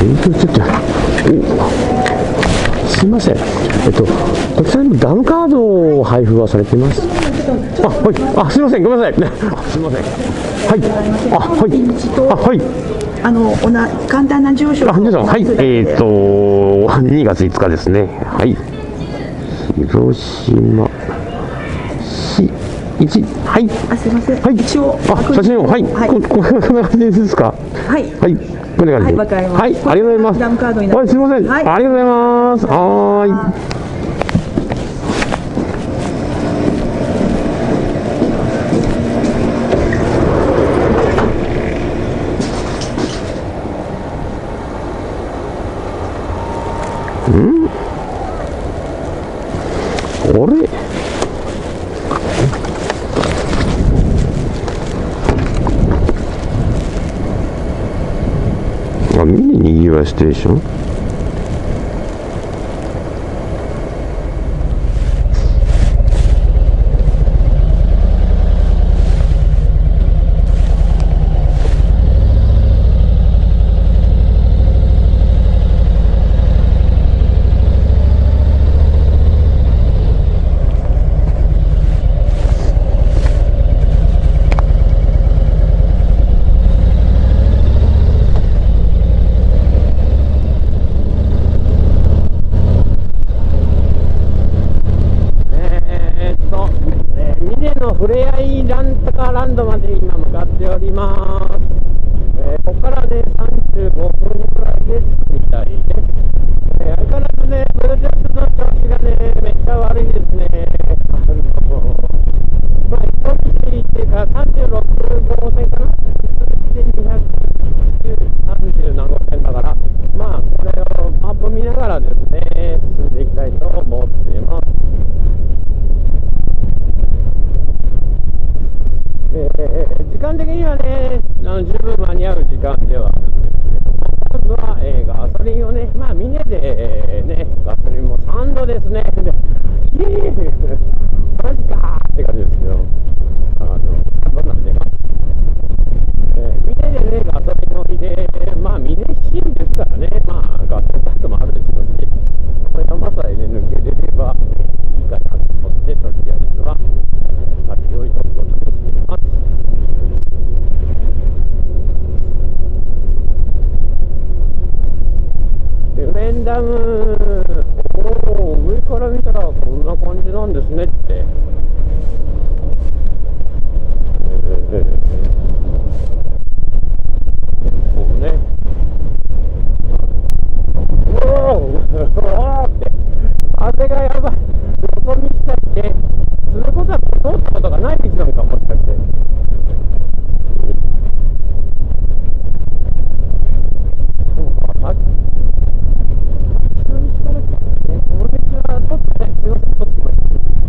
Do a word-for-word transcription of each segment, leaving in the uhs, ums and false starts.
営業中って、すいません、えっと、こちらにもダムカードを配布はされています。あ、はい、あ、すいません、ごめんなさい、ね、すいません、はい、あ、はい、あ、はい、 あの、おな、簡単な住所。 あ、住所、はい、えっと、にがついつかですね、はい、広島市いち、はい、 あ、すいません、 はい、 一応、 あ、写真を、はい、 はい、 こ、こんな感じですか。 はい、 はい、こんな感じで、 はい、わかりました。 はい、ありがとうございます。 ダムカードになります。 はい、すみません、 はい、 ありがとうございます。はーい。ん？あれ？あ、ミニにぎわいステーション？ふれあいランタカーランドまで今向かっております。えー、ここからでさんじゅうごふんくらいで着くみたいです。えー、相変わらずね、ブルーテックスの調子がね、めっちゃ悪いですね。あのまあ、一道っていうかさんじゅうろく号線かな、普通でにひゃくさんじゅう何号線だから、まあ、これをマップ見ながらですね、進んでいきたいと思っています。えー、時間的にはね、あの十分間に合う時間ではあるんですけども、今度は、えー、ガソリンをね、まあ、峰で、えー、ね、ガソリンもさんどですね、でヒーマジかーって感じですけど、あのさんどになってます。えー、峰でね、ガソリンを入れ、まあ、峰シーンですからね、まあ、ガソリンタンクもあるでしょうし、これ山さえね、抜けれればいいかなと思って、とりあえずは、先を置いとくことにしています。湯面ダム、おお、上から見たらこんな感じなんですねって。えー、こうね。おお、おおって、風がやばい。よそ見したりね、することは通ったことがない道なのか、もしかして。さっきこの道は通ってね、すいません、通ってきました。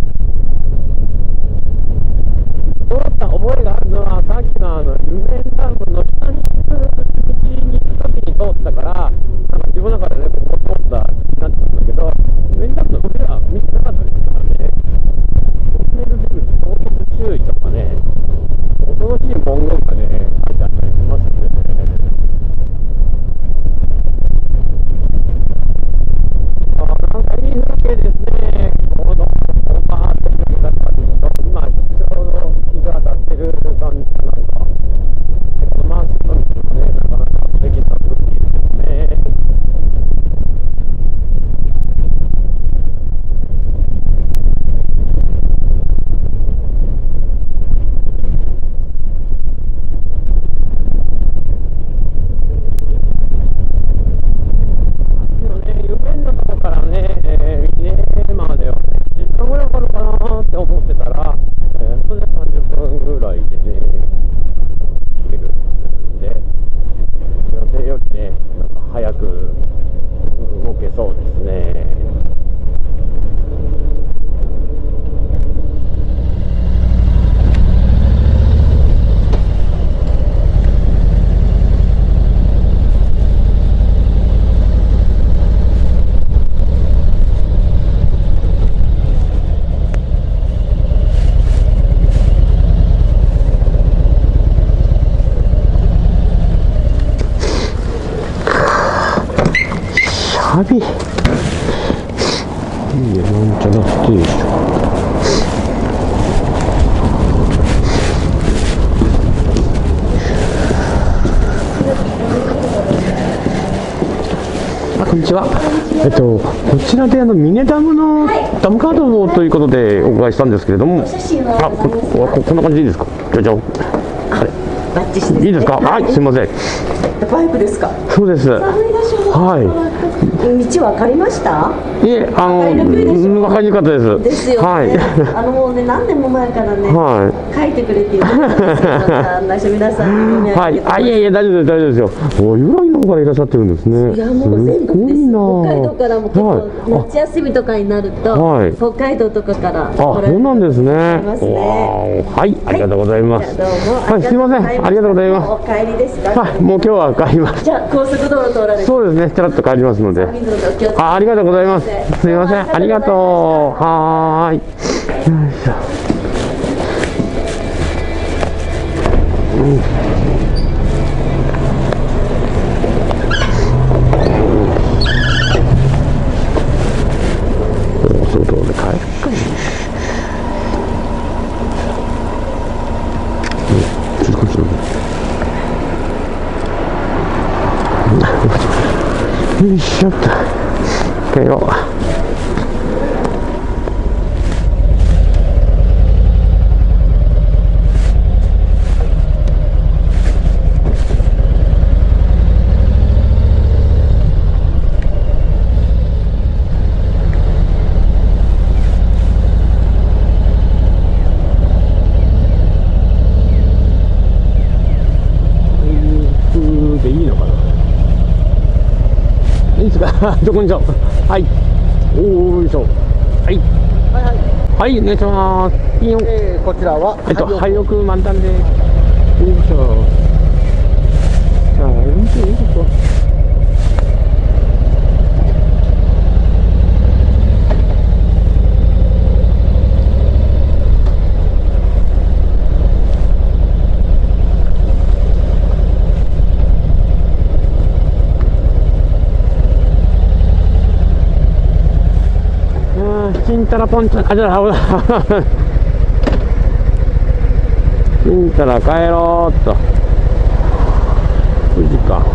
通った覚えがあるのは、さっきのあの、湯面ダムの下に行く道に行くときに通ったから、なんか自分の中でね、ここ通った気になったんだけど、湯面ダムの上は見てなかったですからね。トンネル出口、衝突注意とかね、恐ろしい文言がね、書いてあったりしますんでね。なんかいい風景ですね。ちょうどバーッと広げた感じと、今ちょうど日が当たってる感じなんか。 旅いいね、なんちゃらステーション。あ、こんにちは。えっと、こちらであのミネダムのダムカードということでお伺いしたんですけれども、あ、こ, こ, こんな感じでいいですか。じゃじゃ、あれ、 バッチシですね。 いいですか。はい、すみません。 バイクですか。 そうです。 寒いでしょう。 はい。 道分かりました？ いえ、あの、分かりにくかったです。 ですよね。 はい。 あのもうね、何年も前からね、 はい、 書いてくれって言ってたんですけど、あんな人皆さんにはい、あ、いえいえ、大丈夫です、大丈夫ですよ。お、由来の方からいらっしゃってるんですね。 いや、もう全国です。 すごいな。 北海道からも結構、 はい、 夏休みとかになると、 はい、 北海道とかからあ、そうなんですね。 ますね。 はい、ありがとうございます。 どうも。 はい、すみません、ありがとうございます。 お帰りですか。 はい、もう今日は帰ります。 じゃあ高速道路通られて。 そうですね、ちらっと帰りますので。あ、ありがとうございます。すみません、ありがとう。はーい。よいしょ。うん。高速道路で帰るか。うん、ちょっとこっちの。よいしょっと。帰ろう。でいいのかな。いいですか。どこにしょ。はい。おお、よいしょ。はい。はいはい。はい、お願いします。いいよ。 えー、こちらは。 えっと、廃屋満タンで。よいしょ。じゃあ、よいしょ、よいしょ。ちんたらぽんちゃん、あ、じゃあ、ほら。ちんたら帰ろうっと。富士か。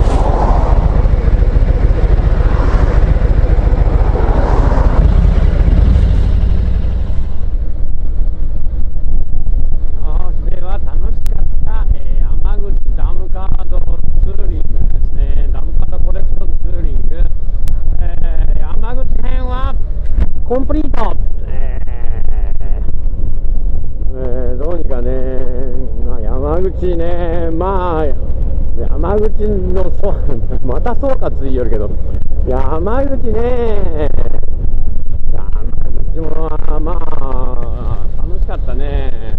では楽しかった、えー、山口ダムカードツーリングですね。ダムカードコレクションツーリング。えー、山口編はコンプリート。えーえー、どうにかね、まあ、山口ね、まあ山口のそまた総括言いよるけど、山口ね、山口もまあ楽しかったね。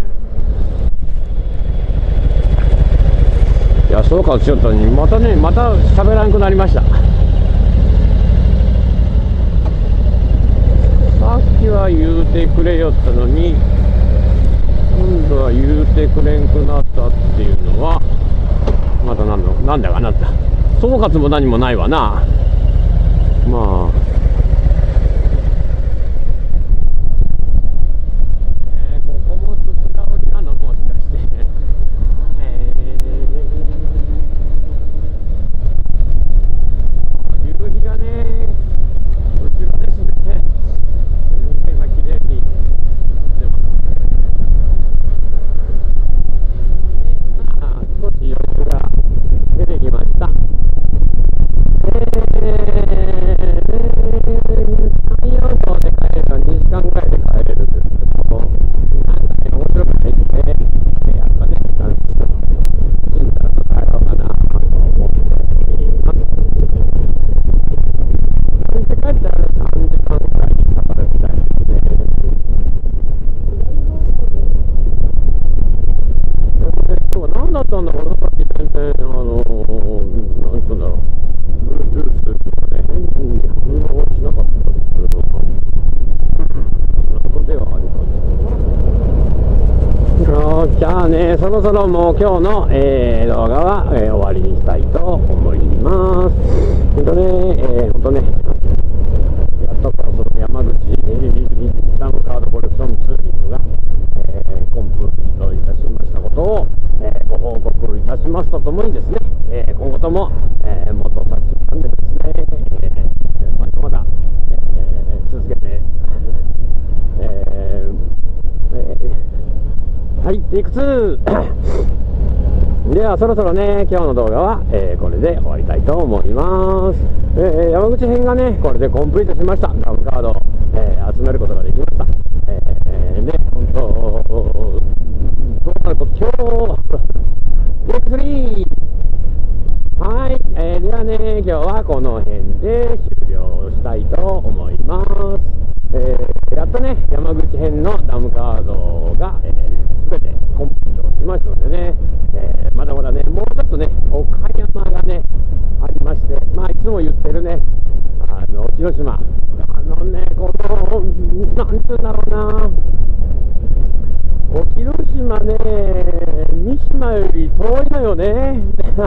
いや、総括しよったのにまたね、また喋らなくなりました。さっきは言うてくれよったのに、今度は言うてくれんくなったっていうのは、また何の、なんだかなった。総括も何もないわな。まあ。えー、ここもつつら折りなのもしかして。えー、夕日がね、後ろですね。今綺麗に出ますね。で、まあ、少し余裕が出てきました。えー、山陽道で帰ればにじかんぐらいで帰れるんですけど、なんかね、面白くないんで、やっぱね、なんでしょう、ちんたらと帰ろうかなと思っています。そして帰ったらさんじかんぐらいかかるみたいですね。今日は何だったんだろうな、さっき全然、あのー、なんつうんだろう、Bluetooth とかね、変に反応しなかったんですけれども、謎ではあります。じゃあね、そろそろもう今日の、えー、動画は、えー、終わりにしたいと思います。 ます。えっとね、えー、ほんとね、やっとこその山口ダムカードコレクションツーリングが、えー、コンプリートいたしましたことを、えー、ご報告いたしますとともにですね、えー、今後とも、えー、元差しなんでですね、えー、まだまだ、えー、続けて、えーえー、はい、テイクツーではそろそろね、今日の動画は、えー、これで終わりたいと思います。えー、山口編がね、これでコンプリートしました。ダムカードを、えー、集めることができました。えー、ね、本当、どうなること、今日、テイクスリー、はい、えー、ではね、今日はこの辺で終了したいと思います。えー、やっとね、山口編のダムカードが、えー、全てコンプリートしましたのでね、えー、まだまだね、もうちょっとね、岡山がね、ありまして、まあ、いつも言ってるね、あの、沖ノ島、あのね、この、なんていうんだろうな、沖ノ島ね、三島より遠いのよね。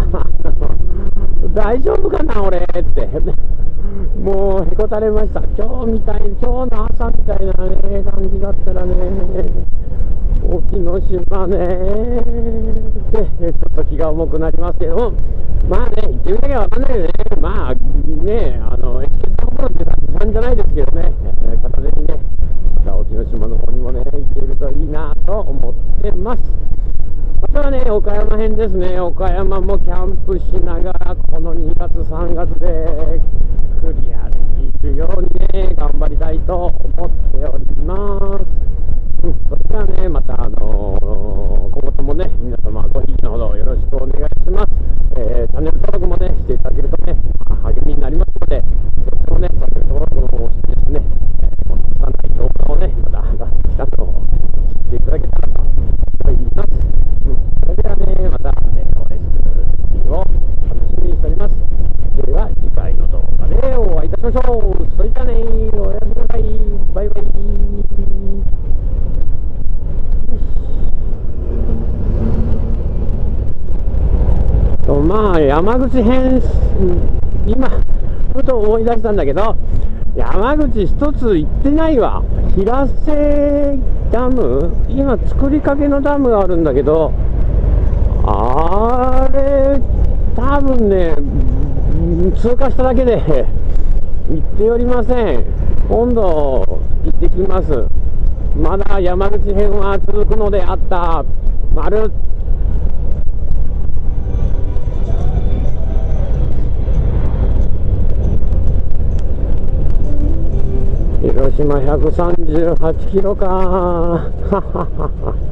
大丈夫かな、俺って。もうへこたれました。今日みたい、今日の朝みたいなね、感じだったらね、沖ノ島ね、ってちょっと気が重くなりますけども、まあね、行ってみなきゃわかんないよね。まあね、あの、エチケットの頃って持参じゃないですけどね、片手にね、また沖ノ島の方にもね、行けるといいなと思ってます。またはね、岡山編ですね。岡山もキャンプしながら、このにがつ、さんがつでクリアできるようにね、頑張りたいと思っております。うん、それではね、また、あのー、今後ともね、皆様ごひいきのほどよろしくお願いします。えー、チャンネル登録もね、していただけるとね、励みになりますので、そっちもね、チャンネル登録をしてですね、えー、この拙い動画をね、また上がってきたのを知っていただけたらと思います。うん、それではね、また、えー、お会いする日を楽しみにしております。では、次回の動画でお会いいたしましょう。それじゃあね、おやすみなさい。バイバイ。とまあ山口編、今ふと思い出したんだけど、山口一つ行ってないわ。平瀬ダム、今作りかけのダムがあるんだけど、あれ多分ね、通過しただけで行っておりません。今度行ってきます。まだ山口編は続くのであった。丸。広島ひゃくさんじゅうはちキロか。